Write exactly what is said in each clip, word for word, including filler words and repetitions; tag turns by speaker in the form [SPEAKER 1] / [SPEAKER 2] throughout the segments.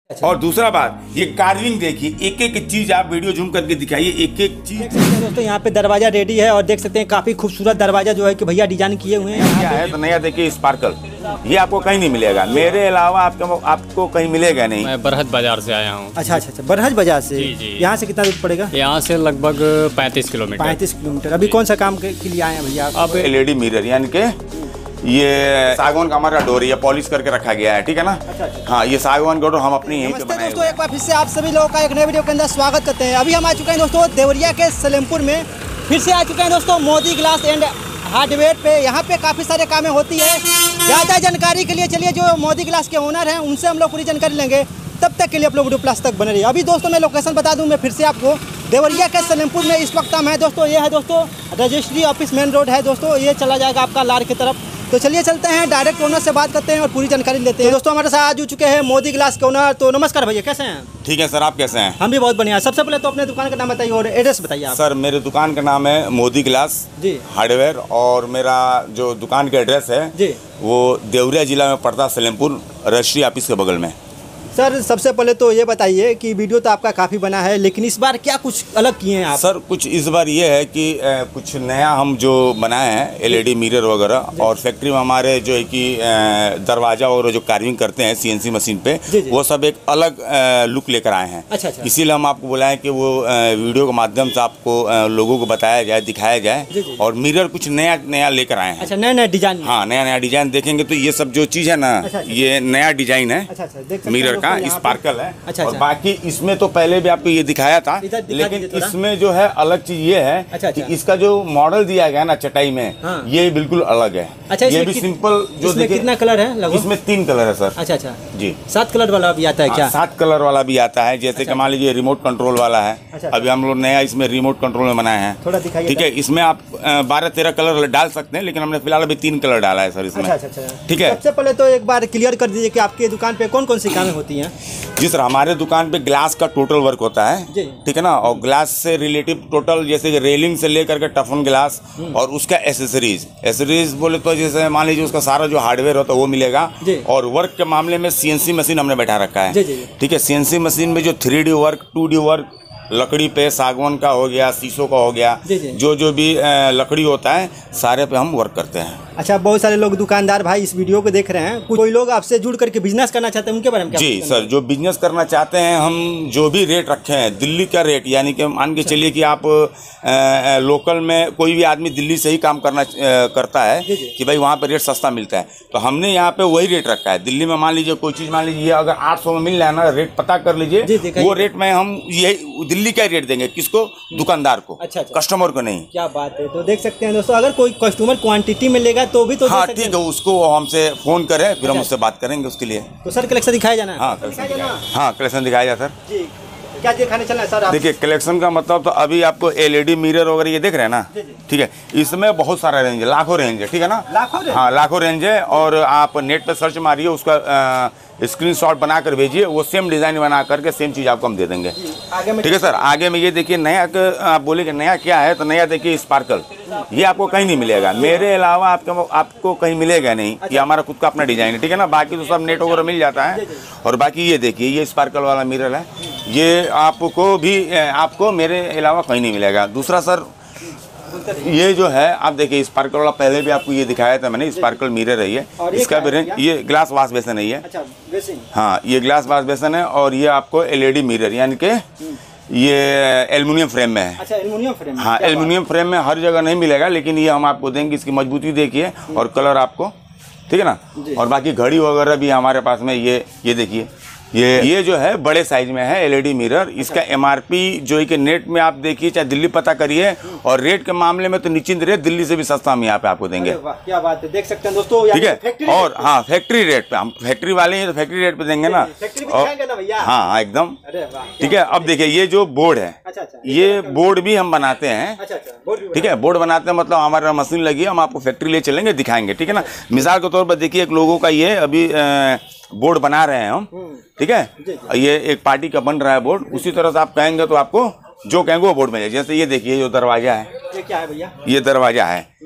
[SPEAKER 1] अच्छा। और दूसरा बात, ये कार्विंग देखिए, एक एक चीज आप वीडियो जूम करके दिखाइए, एक एक चीज।
[SPEAKER 2] देख सकते हैं दोस्तों, यहाँ पे दरवाजा रेडी है और देख सकते हैं काफी खूबसूरत दरवाजा जो है कि भैया डिजाइन किए हुए हैं।
[SPEAKER 1] क्या है तो नया देखिए स्पार्कल, ये आपको कहीं नहीं मिलेगा, मेरे अलावा आपको आपको कहीं मिलेगा नहीं।
[SPEAKER 3] मैं बरहज बाजार से आया हूँ।
[SPEAKER 2] अच्छा अच्छा अच्छा, बरहज बाजार से। यहाँ से कितना दूर पड़ेगा?
[SPEAKER 3] यहाँ से लगभग पैंतीस किलोमीटर।
[SPEAKER 2] पैंतीस किलोमीटर। अभी कौन सा काम के लिए आए हैं भैया?
[SPEAKER 1] अब एलईडी मिरर यानी कि ये सागवान का हमारा डोर, ये पॉलिश करके रखा गया है, ठीक है ना। अच्छा, अच्छा। हाँ, ये सागवान का डोर हम अपनी यहीं पे बनाए।
[SPEAKER 2] दोस्तों एक बार फिर से आप सभी लोगों का एक नए वीडियो के अंदर स्वागत करते हैं। अभी हम आ चुके हैं दोस्तों देवरिया के सलेमपुर में, फिर से आ चुके हैं दोस्तों मोदी ग्लास एंड हार्डवेयर पे। यहाँ पे काफ़ी सारे कामें होती है। ज़्यादा जानकारी के लिए चलिए जो मोदी ग्लास के ओनर हैं उनसे हम लोग पूरी जानकारी लेंगे। तब तक के लिए आप लोग वीडियो प्लस तक बने रहिए। अभी दोस्तों मैं लोकेशन बता दूं मैं फिर से आपको, देवरिया के सलेमपुर में इस वक्त हम है दोस्तों। ये है दोस्तों रजिस्ट्री ऑफिस मेन रोड है दोस्तों, ये चला जाएगा आपका लार की तरफ। तो चलिए चलते हैं, डायरेक्ट ओनर से बात करते हैं और पूरी जानकारी लेते हैं। दोस्तों हमारे साथ आ चुके हैं मोदी ग्लास के ओनर। तो नमस्कार भैया, कैसे हैं?
[SPEAKER 1] ठीक है सर, आप कैसे हैं?
[SPEAKER 2] हम भी बहुत बढ़िया। सबसे पहले तो अपने दुकान का नाम बताइए और एड्रेस बताइए आप।
[SPEAKER 1] सर मेरे दुकान का नाम है मोदी ग्लास
[SPEAKER 2] जी
[SPEAKER 1] हार्डवेयर, और मेरा जो दुकान का एड्रेस है
[SPEAKER 2] जी
[SPEAKER 1] वो देवरिया जिला में पड़ता, सलेमपुर रजिस्ट्री ऑफिस के बगल में।
[SPEAKER 2] सर सबसे पहले तो ये बताइए कि वीडियो तो आपका काफ़ी बना है, लेकिन इस बार क्या कुछ अलग किए हैं आप?
[SPEAKER 1] सर कुछ इस बार ये है कि ए, कुछ नया हम जो बनाए हैं एलईडी मिरर वगैरह, और फैक्ट्री में हमारे जो है कि दरवाजा वगैरह जो कार्विंग करते हैं सीएनसी मशीन पे, जी जी। वो सब एक अलग लुक लेकर आए हैं। अच्छा अच्छा। इसीलिए हम आपको बुलाएं कि वो वीडियो के माध्यम से आपको लोगों को बताया जाए, दिखाया जाए, और मिरर कुछ नया नया लेकर आए हैं।
[SPEAKER 2] अच्छा, नया नया डिजाइन।
[SPEAKER 1] हाँ, नया नया डिजाइन देखेंगे तो ये सब जो चीज़ है ना, ये नया डिजाइन है मिरर का, स्पार्कल है। अच्छा, और अच्छा। बाकी इसमें तो पहले भी आपको ये दिखाया था, लेकिन इसमें जो है अलग चीज ये है। अच्छा, अच्छा। कि इसका जो मॉडल दिया गया ना चटाई में, हाँ। ये बिल्कुल अलग है। अच्छा, ये भी सिंपल जो
[SPEAKER 2] इसमें कितना कलर है लगभग?
[SPEAKER 1] इसमें तीन कलर है सर।
[SPEAKER 2] अच्छा अच्छा
[SPEAKER 1] जी।
[SPEAKER 2] सात कलर वाला भी आता है क्या?
[SPEAKER 1] सात कलर वाला भी आता है, जैसे कि मान लीजिए रिमोट कंट्रोल वाला है। अभी हम लोग नया इसमें रिमोट कंट्रोल में बनाए हैं, थोड़ा दिखाइए। ठीक है, इसमें आप बारह तेरह कलर डाल सकते हैं, लेकिन हमने फिलहाल अभी तीन कलर डाला है सर इसमें। ठीक है,
[SPEAKER 2] सबसे पहले तो एक बार क्लियर कर दीजिए कि आपकी दुकान पे कौन कौन सी कामें होती हैं?
[SPEAKER 1] जी सर, हमारे दुकान पे ग्लास का टोटल वर्क होता है, ठीक है ना, और ग्लास से रिलेटिव टोटल, जैसे कि रेलिंग से लेकर के टफन ग्लास और उसका एसेसरीज। एसेसरीज बोले तो जैसे मान लीजिए उसका सारा जो हार्डवेयर होता है वो मिलेगा, और वर्क के मामले में सीएनसी मशीन हमने बैठा रखा है। ठीक है, सीएनसी मशीन में जो three D work, two D work, लकड़ी पे सागवान का हो गया, शीशों का हो गया, जो जो भी लकड़ी होता है सारे पे हम वर्क करते हैं।
[SPEAKER 2] अच्छा, बहुत सारे लोग दुकानदार भाई इस वीडियो को देख रहे हैं, कोई लोग आपसे जुड़ करके बिजनेस करना चाहते हैं, उनके बारे में क्या?
[SPEAKER 1] जी सर, जो बिजनेस करना चाहते हैं, हम जो भी रेट रखे हैं दिल्ली का रेट, यानी कि मान के चलिए कि आप आ, लोकल में कोई भी आदमी दिल्ली से ही काम करना आ, करता है कि भाई वहाँ पे रेट सस्ता मिलता है, तो हमने यहाँ पे वही रेट रखा है। दिल्ली में मान लीजिए कोई चीज़ मान लीजिए अगर आठ सौ में मिल रहा है ना, रेट पता कर लीजिए, वो रेट में हम ये दिल्ली का रेट देंगे। किसको? दुकानदार को। अच्छा, अच्छा। कस्टमर को नहीं।
[SPEAKER 2] क्या बात है। तो देख सकते हैं दोस्तों, अगर कोई कस्टमर क्वांटिटी में लेगा तो भी तो
[SPEAKER 1] हाँ ठीक है, उसको हमसे फोन करें, फिर हम उससे बात करेंगे उसके लिए।
[SPEAKER 2] तो सर कलेक्शन दिखाया जाना है?
[SPEAKER 1] हाँ कलेक्शन, हाँ कलेक्शन दिखाया जाए सर। जी,
[SPEAKER 2] क्या दिखाने चलना है सर?
[SPEAKER 1] देखिए कलेक्शन का मतलब तो अभी आपको एलईडी मिरर वगैरह ये देख रहे हैं ना, ठीक है, इसमें बहुत सारा रेंज है, लाखों रेंज है, ठीक है ना, लाखों हाँ लाखों रेंज है। और आप नेट पे सर्च मारिए, उसका स्क्रीनशॉट बना कर भेजिए, वो सेम डिज़ाइन बना करके सेम चीज़ आपको हम दे देंगे। ठीक है सर, आगे में ये देखिए नया, आप बोले कि नया क्या है, तो नया देखिए स्पार्कल, ये आपको कहीं नहीं मिलेगा, मेरे अलावा आपको आपको कहीं मिलेगा नहीं। ये हमारा खुद का अपना डिज़ाइन है, ठीक है ना, बाकी तो सब नेट वगैरह मिल जाता है। और बाकी ये देखिए, ये स्पार्कल वाला मिरर है, ये आपको भी आपको मेरे अलावा कहीं नहीं मिलेगा। दूसरा सर, ये जो है आप देखिए स्पार्कल वाला, पहले भी आपको ये दिखाया था मैंने, स्पार्कल मिरर है ये, इसका भी रेंज, ये ग्लास वॉश बेसन है ये। अच्छा, हाँ ये ग्लास वॉश बेसन है, और ये आपको एलईडी मिरर यानी कि ये एल्युमिनियम फ्रेम में है। अच्छा, एल्युमिनियम फ्रेम। हाँ, एल्युमिनियम फ्रेम में हर जगह नहीं मिलेगा, लेकिन ये हम आपको देंगे। इसकी मजबूती देखिए और कलर आपको, ठीक है ना। और बाकी घड़ी वगैरह भी हमारे पास में, ये ये देखिए, ये ये जो है बड़े साइज में है एलईडी मिरर। इसका एमआरपी जो है कि नेट में आप देखिए, चाहे दिल्ली पता करिए, और रेट के मामले में तो निश्चिंत रेट दिल्ली से भी सस्ता हम यहाँ पे आपको देंगे।
[SPEAKER 2] क्या बात है, देख सकते हैं दोस्तों,
[SPEAKER 1] ठीक है। और हाँ, फैक्ट्री रेट पे, हम फैक्ट्री वाले हैं तो फैक्ट्री रेट पे देंगे ना। हाँ हाँ एकदम, ठीक है। अब देखिए ये जो बोर्ड है, ये बोर्ड भी हम बनाते हैं, ठीक है, बोर्ड बनाते हैं, मतलब हमारा मशीन लगी है, हम आपको फैक्ट्री ले चलेंगे, दिखाएंगे, ठीक है ना। मिसाल के तौर पर देखिए, एक लोगों का ये अभी बोर्ड बना रहे हैं हम, ठीक है, ये एक पार्टी का बन रहा है बोर्ड, उसी तरह से आप कहेंगे तो आपको जो कहेंगे वो बोर्ड में जाए। जैसे ये देखिए जो दरवाजा है, ये क्या है भैया? ये दरवाजा है,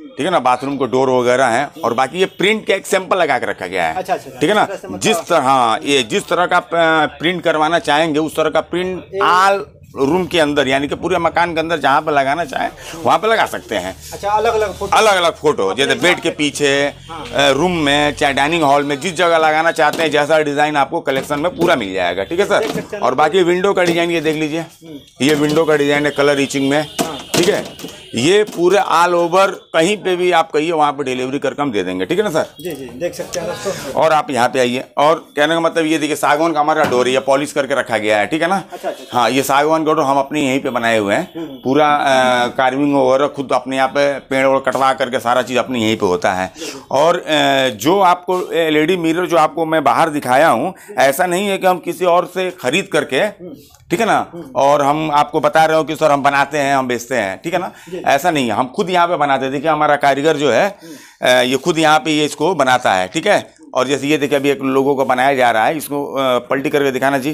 [SPEAKER 1] ठीक है ना, बाथरूम को डोर वगैरह है, और बाकी ये प्रिंट का एक सैंपल लगा के रखा गया है।
[SPEAKER 2] अच्छा, अच्छा,
[SPEAKER 1] ठीक है ना,
[SPEAKER 2] मतलब
[SPEAKER 1] जिस तरह हाँ ये जिस तरह का प्रिंट करवाना चाहेंगे उस तरह का प्रिंट आल रूम के अंदर, यानी कि पूरे मकान के अंदर जहाँ पे लगाना चाहें वहाँ पे लगा सकते हैं।
[SPEAKER 2] अच्छा, अलग अलग फोटो,
[SPEAKER 1] अलग अलग फोटो, जैसे बेड के पीछे, रूम में, चाहे डाइनिंग हॉल में, जिस जगह लगाना चाहते हैं जैसा डिजाइन आपको कलेक्शन में पूरा मिल जाएगा। ठीक है सर। और बाकी विंडो का डिजाइन ये देख लीजिए, ये विंडो का डिजाइन है कलर रीचिंग में। ठीक है, ये पूरे ऑल ओवर कहीं पे भी आप कहिए वहाँ पे डिलीवरी करके हम दे देंगे। ठीक है ना सर।
[SPEAKER 2] जी जी, देख सकते हैं दोस्तों।
[SPEAKER 1] और आप यहाँ पे आइए, और कहने का मतलब ये देखिए सागवान का हमारा डोर, ये पॉलिश करके रखा गया है। ठीक है ना।
[SPEAKER 2] अच्छा, अच्छा,
[SPEAKER 1] हाँ, ये सागवान का डोर हम अपने यहीं पे बनाए हुए हैं, पूरा कार्विंग वगैरह खुद अपने यहाँ पे पेड़ और कटवा करके सारा चीज़ अपने यहीं पे होता है। और जो आपको एलईडी मिरर जो आपको मैं बाहर दिखाया हूँ, ऐसा नहीं है कि हम किसी और से खरीद करके, ठीक है ना, और हम आपको बता रहे हो कि सर हम बनाते हैं, हम बेचते हैं। ठीक है ना, ऐसा नहीं है, हम खुद यहाँ पे बनाते हैं। देखिए हमारा कारीगर जो है ये खुद यहाँ पे ये इसको बनाता है। ठीक है, और जैसे ये देखिए अभी एक लोगों को बनाया जा रहा है, इसको पलटी करके दिखाना जी।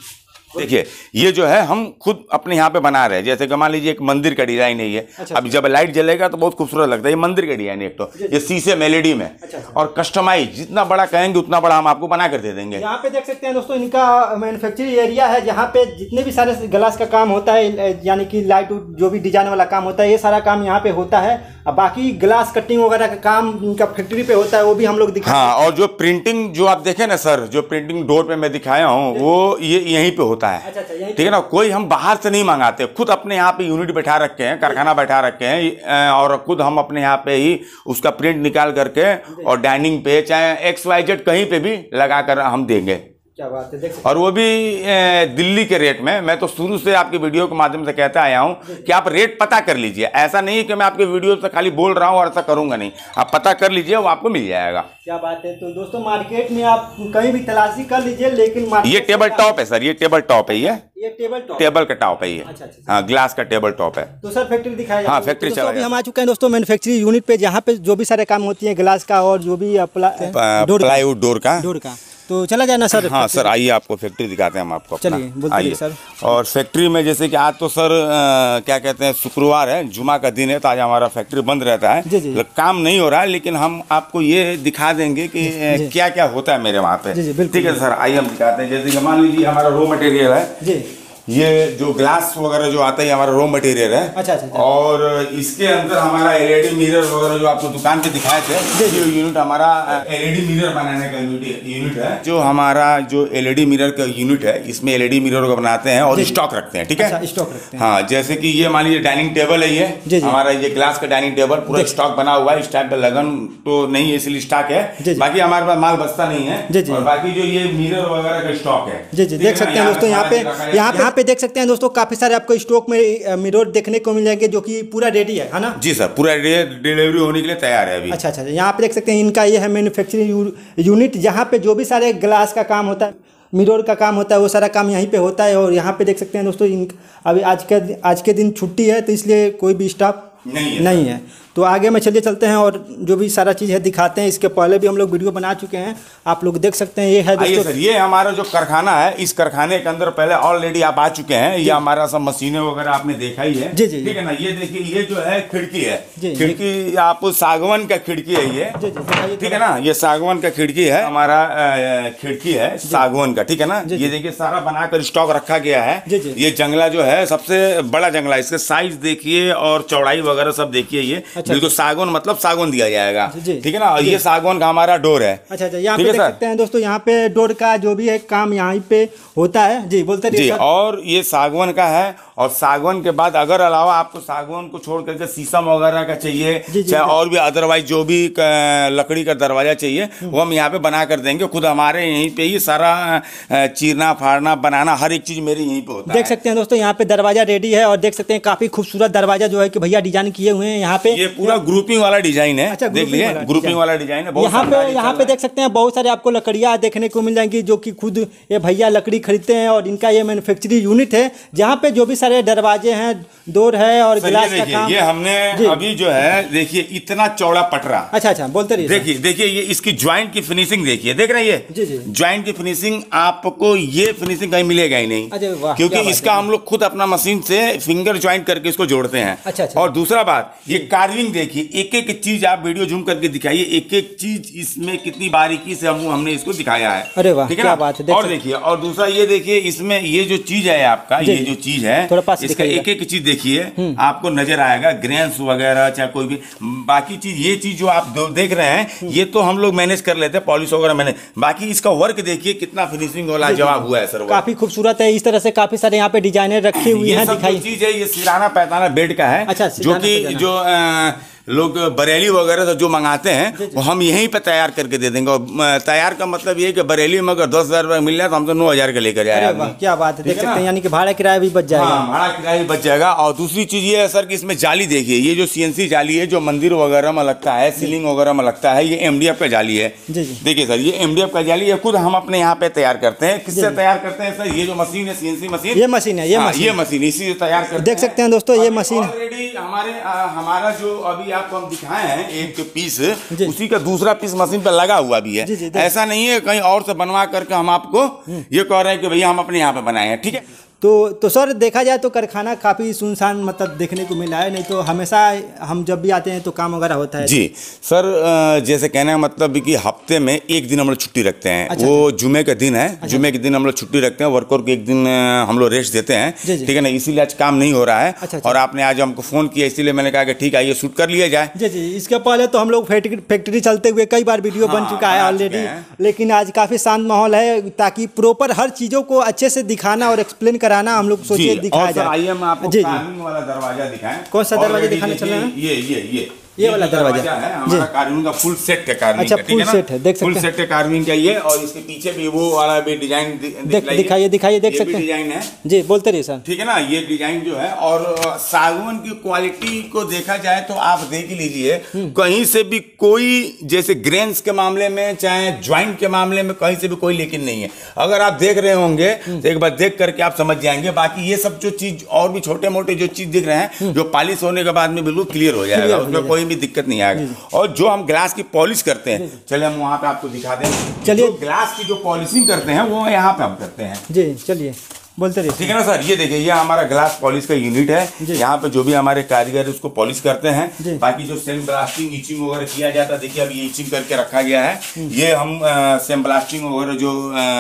[SPEAKER 1] देखिए ये जो है हम खुद अपने यहाँ पे बना रहे हैं। जैसे कि मान लीजिए एक मंदिर का डिजाइन है ये। अच्छा, अब जब लाइट जलेगा तो बहुत खूबसूरत लगता है। ये मंदिर का डिजाइन है एक तो, ये शीशे में एलईडी में। अच्छा, अच्छा। और कस्टमाइज जितना बड़ा कहेंगे उतना बड़ा हम आपको बना कर दे देंगे।
[SPEAKER 2] यहाँ पे देख सकते हैं दोस्तों, इनका मैन्युफैक्चरिंग एरिया है जहाँ पे जितने भी सारे ग्लास का काम होता है, यानी कि लाइट जो भी डिजाइन वाला काम होता है, ये सारा काम यहाँ पे होता है। अब बाकी ग्लास कटिंग वगैरह का काम इनका फैक्ट्री पे होता है, वो भी हम लोग दिखा।
[SPEAKER 1] हाँ, और जो प्रिंटिंग जो आप देखे ना सर, जो प्रिंटिंग डोर पे मैं दिखाया हूँ वो ये यहीं पे होता है। अच्छा, अच्छा, ठीक है ना, कोई हम बाहर से नहीं मंगाते, खुद अपने यहाँ पे यूनिट बैठा रखे हैं, कारखाना बैठा रखे हैं, और खुद हम अपने यहाँ पे ही उसका प्रिंट निकाल करके और डाइनिंग पे चाहे एक्स वाई जेड कहीं पे भी लगा कर हम देंगे।
[SPEAKER 2] क्या बात है, देख सकते।
[SPEAKER 1] और वो भी दिल्ली के रेट में। मैं तो शुरू से आपकी वीडियो के माध्यम से कहता आया हूँ कि आप रेट पता कर लीजिए। ऐसा नहीं है कि मैं आपके वीडियो से खाली बोल रहा हूँ और ऐसा करूंगा नहीं, आप पता कर लीजिए, वो आपको मिल जाएगा। क्या
[SPEAKER 2] बात है। तो दोस्तों मार्केट में आप कहीं भी तलाशी कर लीजिए, लेकिन
[SPEAKER 1] ये टेबल टॉप है सर, ये टेबल टॉप है, ये
[SPEAKER 2] ये टेबल टॉप,
[SPEAKER 1] टेबल का टॉप है ये। अच्छा, अच्छा, हाँ, ग्लास का टेबल टॉप है।
[SPEAKER 2] तो सर फैक्ट्री दिखाया।
[SPEAKER 1] हाँ, फैक्ट्री चला गया।
[SPEAKER 2] हम आ चुके हैं दोस्तों मैन्युफैक्चरिंग यूनिट पे, जहाँ पे जो भी सारे काम होती है ग्लास का और जो भी
[SPEAKER 1] प्लाईवुड डोर का
[SPEAKER 2] डोर का तो चला जाए ना सर।
[SPEAKER 1] हाँ सर, आइए आपको फैक्ट्री दिखाते हैं हम आपको।
[SPEAKER 2] चलिए बोलिए सर।
[SPEAKER 1] और फैक्ट्री में जैसे कि आज तो सर आ, क्या कहते हैं, शुक्रवार है, जुमा का दिन है, तो आज हमारा फैक्ट्री बंद रहता है। जी जी। काम नहीं हो रहा है, लेकिन हम आपको ये दिखा देंगे कि क्या क्या होता है मेरे वहाँ पे। ठीक है सर, आइए हम दिखाते हैं। जैसे कि मान लीजिए हमारा रॉ मटेरियल है जी, ये जो ग्लास वगैरह जो आता है हमारा रॉ मटेरियल है। अच्छा, अच्छा, अच्छा। और इसके अंदर हमारा एलईडी मिरर वगैरह जो आपको दुकान पे दिखाए थे, जो यूनिट हमारा एलईडी मिरर बनाने का यूनिट है, जो हमारा जो एलईडी मिरर का यूनिट है, इसमें एलईडी मिरर को बनाते हैं और स्टॉक रखते हैं। ठीक है,
[SPEAKER 2] स्टॉक रखते हैं।
[SPEAKER 1] हाँ, जैसे कि ये मान लीजिए डाइनिंग टेबल है, ये हमारा ये ग्लास का डाइनिंग टेबल पूरा स्टॉक बना हुआ है। इस टाइम पे लगन तो नहीं है, इसलिए स्टॉक है, बाकी हमारे पास माल बचता नहीं है। और बाकी जो ये मिरर वगैरह का स्टॉक है,
[SPEAKER 2] जी जी, देख सकते हैं दोस्तों। यहाँ पे यहाँ पे देख सकते हैं दोस्तों, काफी सारे आपको स्टॉक में मिरर देखने को मिल जाएंगे, जो कि पूरा रेडी है, है ना जी
[SPEAKER 1] सर, पूरा डिलीवरी होने के लिए तैयार है अभी।
[SPEAKER 2] अच्छा अच्छा, यहाँ पे देख सकते हैं इनका ये है मैन्युफैक्चरिंग यूनिट, जहाँ पे जो भी सारे ग्लास का काम होता है, मिरर का काम होता है, वो सारा काम यहीं पे होता है। और यहाँ पे देख सकते हैं दोस्तों, इन अभी आज के आज के दिन छुट्टी है, तो इसलिए कोई भी स्टाफ नहीं है, नहीं है। तो आगे में चलिए चलते हैं और जो भी सारा चीज़ है दिखाते हैं। इसके पहले भी हम लोग वीडियो बना चुके हैं, आप लोग देख सकते हैं। ये है दोस्तों
[SPEAKER 1] सर, ये हमारा जो कारखाना है, इस कारखाने के अंदर पहले ऑलरेडी आप आ चुके हैं। ये हमारा सब मशीनें वगैरह आपने देखा ही है। जी जी, ठीक है ना। ये देखिए, ये जो है खिड़की है, खिड़की आप सागवान का खिड़की है ये, ठीक है ना। ये सागवान का खिड़की है, हमारा खिड़की है सागवान का, ठीक है ना। ये देखिए सारा बनाकर स्टॉक रखा गया है। ये जंगला जो है सबसे बड़ा जंगला, इसका साइज देखिए और चौड़ाई वगैरह सब देखिए। ये बिल्कुल सागवान मतलब सागवान दिया जाएगा, ठीक है ना। और ये सागवान का हमारा डोर है।
[SPEAKER 2] अच्छा अच्छा, यहाँ पे देख सकते हैं दोस्तों, यहाँ पे डोर का जो भी है काम यहाँ पे होता है जी, बोलते
[SPEAKER 1] जी। और ये सागवान का है, और सागवान के बाद अगर अलावा आपको सागवान को छोड़ करके शीशम वगैरह का चाहिए, चाहे और भी अदरवाइज जो भी लकड़ी का दरवाजा चाहिए, वो हम यहाँ पे बना कर देंगे। खुद हमारे यहीं पे ही सारा चीरना फाड़ना बनाना हर एक चीज मेरे यहीं पे होता है।
[SPEAKER 2] देख सकते हैं दोस्तों, यहाँ पे दरवाजा रेडी है, और देख सकते हैं काफी खूबसूरत दरवाजा जो है कि भैया डिजाइन किए हुए हैं यहाँ पे।
[SPEAKER 1] ये पूरा ग्रुपिंग वाला डिजाइन है। अच्छा, देख लीजिए, ग्रुपिंग वाला डिजाइन है।
[SPEAKER 2] यहाँ पे यहाँ पे देख सकते हैं बहुत सारे आपको लकड़ियाँ देखने को मिल जाएंगी, जो कि खुद ये भैया लकड़ी खरीदते हैं। और इनका ये मैन्युफैक्चरिंग यूनिट है, जहाँ पे जो भी सारे दरवाजे हैं, डोर है और गिलास का काम।
[SPEAKER 1] ये हमने अभी जो है देखिए इतना चौड़ा पटरा।
[SPEAKER 2] अच्छा अच्छा, बोलते रहिए।
[SPEAKER 1] देखिए देखिए ये इसकी ज्वाइंट की फिनिशिंग देखिए, देख रहे हैं ये ज्वाइंट की फिनिशिंग, आपको ये फिनिशिंग कहीं मिलेगा ही नहीं, क्योंकि इसका हम लोग खुद अपना मशीन से फिंगर ज्वाइंट करके इसको जोड़ते हैं। अच्छा अच्छा। और दूसरा बात, ये कार्विंग डिटेलिंग देखिए, एक एक चीज आप वीडियो जूम करके दिखाइए, एक एक चीज इसमें कितनी बारीकी से हम हमने इसको दिखाया है।
[SPEAKER 2] अरे वाह,
[SPEAKER 1] ठीक है
[SPEAKER 2] क्या
[SPEAKER 1] ना?
[SPEAKER 2] बात है।
[SPEAKER 1] और देखिए, और दूसरा ये देखिए, इसमें ये जो चीज है आपका, ये जो चीज है इसका एक एक चीज देखिए, आपको नजर आएगा, ग्रेन्स वगैरह चाहे कोई भी बाकी चीज, ये चीज जो आप देख रहे हैं ये तो हम लोग मैनेज कर लेते हैं, पॉलिश वगैरह मैंने, बाकी इसका वर्क देखिए कितना फिनिशिंग वाला जवाब हुआ है सर,
[SPEAKER 2] काफी खूबसूरत है। इस तरह से काफी सारे यहाँ पे डिजाइनर रखी हुई है। दिखाई
[SPEAKER 1] चीज है, ये सिराना पैताना बेड का है। अच्छा, जो कि जो आ, लोग बरेली वगैरह से जो मंगाते हैं वो हम यहीं पे तैयार करके दे देंगे। और तैयार का मतलब ये कि बरेली में अगर दस हजार रुपये मिल जाए तो हम तो नौ हजार का लेकर जाए।
[SPEAKER 2] क्या बात है, देख सकते हैं, यानी कि भाड़ा किराया भी बच जाएगा।
[SPEAKER 1] हाँ, भाड़ा किराया भी बच जाएगा। और दूसरी चीज ये है सर कि इसमें जाली देखिए, ये जो सीएनसी जाली है जो मंदिर वगैरह में लगता है, सीलिंग वगैरह में लगता है, ये एमडीएफ का जाली है। देखिए सर, ये एमडीएफ का जाली है, खुद हम अपने यहाँ पे तैयार करते हैं। किससे तैयार करते हैं सर? ये जो मशीन है, सीएनसी मशीन,
[SPEAKER 2] ये मशीन है, ये
[SPEAKER 1] मशीन इसी से तैयार करते हैं।
[SPEAKER 2] देख सकते हैं दोस्तों, ये मशीन
[SPEAKER 1] ऑलरेडी हमारे हमारा जो अभी आपको हम दिखाए हैं एक पीस, उसी का दूसरा पीस मशीन पर लगा हुआ भी है। जी जी, ऐसा नहीं है कहीं और से बनवा करके हम आपको ये कह रहे हैं कि भैया हम अपने यहाँ पे बनाए हैं। ठीक है,
[SPEAKER 2] तो तो सर देखा जाए तो कारखाना काफ़ी सुनसान मतलब देखने को मिला है, नहीं तो हमेशा हम जब भी आते हैं तो काम वगैरह होता है।
[SPEAKER 1] जी सर, जैसे कहने का मतलब कि हफ्ते में एक दिन हम लोग छुट्टी रखते हैं। अच्छा, वो जुमे का दिन है। अच्छा, जुमे के दिन हम लोग छुट्टी रखते हैं, वर्कर को एक दिन हम लोग रेस्ट देते हैं। ठीक है ना, इसीलिए आज काम नहीं हो रहा है। अच्छा, और आपने आज हमको फ़ोन किया, इसीलिए मैंने कहा कि ठीक है, ये शूट कर लिया जाए।
[SPEAKER 2] जी जी, इसके पहले तो हम लोग फैक्ट्री चलते हुए कई बार वीडियो बन चुका है ऑलरेडी, लेकिन आज काफ़ी शांत माहौल है ताकि प्रॉपर हर चीज़ों को अच्छे से दिखाना और एक्सप्लेन कराना हम लोग सोचे दिखाया जाए।
[SPEAKER 1] आइए मैं आपको कार्विंग वाला दरवाजा दिखाएं।
[SPEAKER 2] कौन सा दरवाजा दिखाने चल रहे हैं?
[SPEAKER 1] ये ये ये
[SPEAKER 2] ये वाला दरवाजा
[SPEAKER 1] है हमारा कार्विंग का फुल सेट है। कार्विंग
[SPEAKER 2] अच्छा, फुल सेट है, देख सकते हैं,
[SPEAKER 1] फुल सेट है कार्विंग का ये। और इसके पीछे भी वो वाला भी डिजाइन
[SPEAKER 2] दिखाइए दिखाइए देख सकते हैं,
[SPEAKER 1] डिजाइन है
[SPEAKER 2] जी, बोलते रहिए सर।
[SPEAKER 1] ठीक है ना, ये डिजाइन जो है। और सागवान की क्वालिटी को देखा जाए तो आप देख लीजिए, कहीं से भी कोई, जैसे ग्रेन्स के मामले में चाहे ज्वाइंट के मामले में, कहीं से भी कोई लेकिन नहीं है। अगर आप देख रहे होंगे तो एक बार देख करके आप समझ जाएंगे। बाकी ये सब जो चीज और भी छोटे मोटे जो चीज दिख रहे हैं, जो पॉलिश होने के बाद में बिल्कुल क्लियर हो जाएगा, उसमें कोई भी दिक्कत नहीं आएगा। और जो हम ग्लास की पॉलिश करते हैं, चलिए हम वहां पे आपको दिखा दें। चलिए, ग्लास की जो पॉलिशिंग करते हैं वो यहाँ पे हम करते हैं।
[SPEAKER 2] जी चलिए, बोलते रहिए।
[SPEAKER 1] ठीक है ना सर, ये देखिए, ये हमारा ग्लास पॉलिश का यूनिट है। यहाँ पे जो भी हमारे कारीगर उसको पॉलिश करते हैं। बाकी जो सेम ब्लास्टिंग इचिंग वगैरह किया जाता है, देखिए अभी इचिंग करके रखा गया है। ये हम सेम ब्लास्टिंग वगैरह जो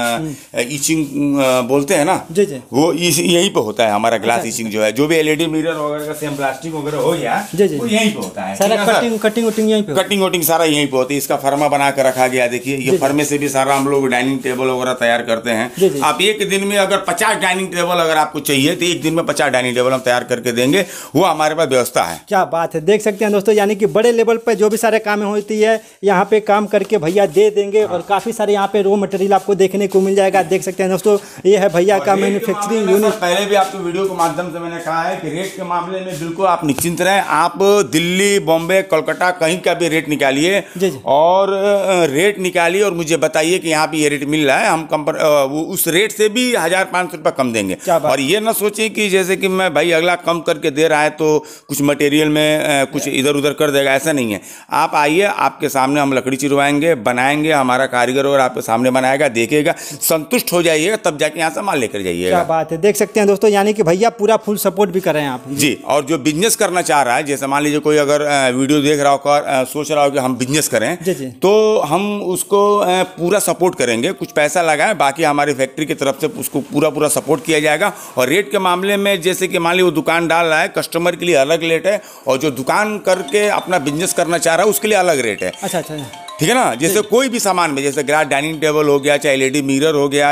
[SPEAKER 1] इचिंग बोलते हैं ना, वो यहीं पे होता है हमारा ग्लास इचिंग जो है। जो भी एलईडी मिरर वगैरह का सेम ब्लास्टिंग वगैरह हो गया वो यहीं पे होता है।
[SPEAKER 2] कटिंग कटिंग वटिंग यहीं पे,
[SPEAKER 1] कटिंग वटिंग सारा यहीं पे होती है। इसका फर्मा बना कर रखा गया। देखिए, ये फर्मे से भी सारा हम लोग डाइनिंग टेबल वगैरह तैयार करते हैं। आप एक दिन में अगर पचास डाइनिंग टेबल अगर आपको चाहिए तो एक दिन में पचास डाइनिंग टेबल हम तैयार करके देंगे, वो हमारे पास व्यवस्था है।
[SPEAKER 2] क्या बात है, देख सकते हैं दोस्तों, यानी कि बड़े लेवल पे जो भी सारे काम होती है यहाँ पे काम करके भैया दे देंगे। और काफी सारे यहाँ पे रॉ मटेरियल आपको देखने को मिल जाएगा। देख सकते हैं दोस्तों, ये है भैया का मैन्युफैक्चरिंग यूनिट।
[SPEAKER 1] पहले भी आपको वीडियो के माध्यम से मैंने कहा है कि रेट के मामले में बिल्कुल आप निश्चिंत रहें। आप दिल्ली, बॉम्बे, कोलकाता कहीं का भी रेट निकालिए और रेट निकालिए और मुझे बताइए कि यहाँ पे ये रेट मिल रहा है। हम कंपर उस रेट से भी हजार पाँच सौ रुपये कम देंगे। और ये ना सोचें कि जैसे कि मैं भाई अगला कम करके दे रहा है तो कुछ मटेरियल में कुछ इधर उधर कर देगा, ऐसा नहीं है। आप आइए, आपके सामने हम लकड़ी चिरवाएंगे, बनाएंगे, हमारा कारीगर और आपके सामने बनाएगा, देखेगा, संतुष्ट हो जाइएगा, तब जाके यहाँ से माल लेकर जाइएगा।
[SPEAKER 2] क्या बात है, देख सकते हैं दोस्तों, यानी कि भैया पूरा फुल सपोर्ट भी कर रहे हैं आप
[SPEAKER 1] जी। और जो बिजनेस करना चाह रहा है, जैसे मान लीजिए कोई अगर वीडियो देख रहा हो, सोच रहा हो कि हम बिजनेस करें, तो हम उसको पूरा सपोर्ट करेंगे। कुछ पैसा लगाएं, बाकी हमारी फैक्ट्री की तरफ से उसको पूरा पूरा सपोर्ट किया जाएगा। और रेट के मामले में जैसे कि मान लीजिए वो दुकान डाल रहा है, कस्टमर के लिए अलग रेट है, और जो दुकान करके अपना बिजनेस करना चाह रहा है उसके लिए अलग रेट है।
[SPEAKER 2] अच्छा अच्छा,
[SPEAKER 1] ठीक है ना। जैसे कोई भी सामान में, जैसे ग्लास डाइनिंग टेबल हो गया, चाहे एलईडी मिरर हो गया,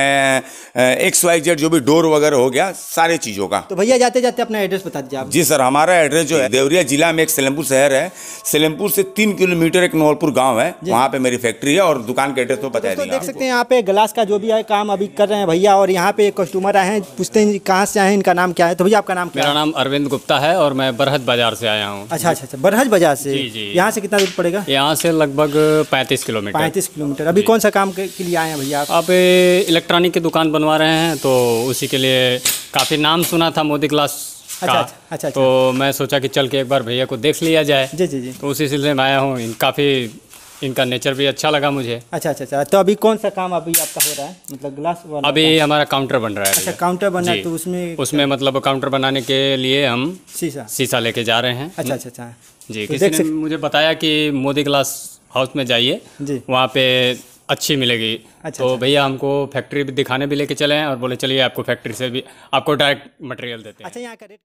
[SPEAKER 1] चाहे एक्स वाई जेड जो भी डोर वगैरह हो गया, सारे चीज़ों का।
[SPEAKER 2] तो भैया जाते जाते अपना एड्रेस बता दीजिए आप।
[SPEAKER 1] जी सर, हमारा एड्रेस जो है देवरिया जिला में एक सलेमपुर शहर है। सलेमपुर से तीन किलोमीटर एक नौलपुर गांव है, वहाँ पे मेरी फैक्ट्री है। और दुकान के एड्रेस तो बता देंगे।
[SPEAKER 2] देख सकते हैं यहाँ पे ग्लास का जो भी है काम अभी कर रहे हैं भैया। और यहाँ पे एक कस्टमर आए हैं, पूछते हैं कहाँ से आए हैं, इनका नाम क्या है। तो भैया आपका नाम क्या है?
[SPEAKER 3] मेरा नाम अरविंद गुप्ता है और मैं बरहज बाजार से आया हूँ।
[SPEAKER 2] अच्छा अच्छा, बरहज बाजार से। यहाँ से कितना दूर पड़ेगा?
[SPEAKER 3] यहाँ से लगभग पैंतीस किलोमीटर।
[SPEAKER 2] पैंतीस किलोमीटर। अभी कौन सा काम के, के लिए आए हैं भैया आप?
[SPEAKER 3] आप इलेक्ट्रॉनिक की दुकान बनवा रहे हैं, तो उसी के लिए काफ़ी नाम सुना था मोदी ग्लास का।
[SPEAKER 2] अच्छा अच्छा, अच्छा,
[SPEAKER 3] तो मैं सोचा कि चल के एक बार भैया को देख लिया जाए।
[SPEAKER 2] जी जी जी।
[SPEAKER 3] तो उसी सिलसिले में आया हूँ। काफ़ी इनका नेचर भी अच्छा लगा मुझे।
[SPEAKER 2] अच्छा अच्छा अच्छा, तो अभी कौन सा काम अभी आपका हो रहा है, मतलब ग्लास वाला?
[SPEAKER 3] अभी हमारा काउंटर बन रहा है।
[SPEAKER 2] अच्छा, काउंटर बना है,
[SPEAKER 3] जी।
[SPEAKER 2] तो उसमें
[SPEAKER 3] उसमें मतलब काउंटर बनाने के लिए हम
[SPEAKER 2] शीशा
[SPEAKER 3] शीशा लेके जा रहे हैं।
[SPEAKER 2] अच्छा अच्छा अच्छा
[SPEAKER 3] जी,
[SPEAKER 2] तो
[SPEAKER 3] किसी
[SPEAKER 2] देख
[SPEAKER 3] ने
[SPEAKER 2] सक-
[SPEAKER 3] मुझे बताया कि मोदी ग्लास हाउस में जाइए,
[SPEAKER 2] जी।
[SPEAKER 3] वहाँ पे अच्छी मिलेगी।
[SPEAKER 2] अच्छा,
[SPEAKER 3] तो
[SPEAKER 2] अच्छा।
[SPEAKER 3] भैया हमको फैक्ट्री भी दिखाने भी लेके चले हैं और बोले चलिए आपको फैक्ट्री से भी आपको डायरेक्ट मटेरियल देते हैं।
[SPEAKER 2] अच्छा, यहाँ का रेट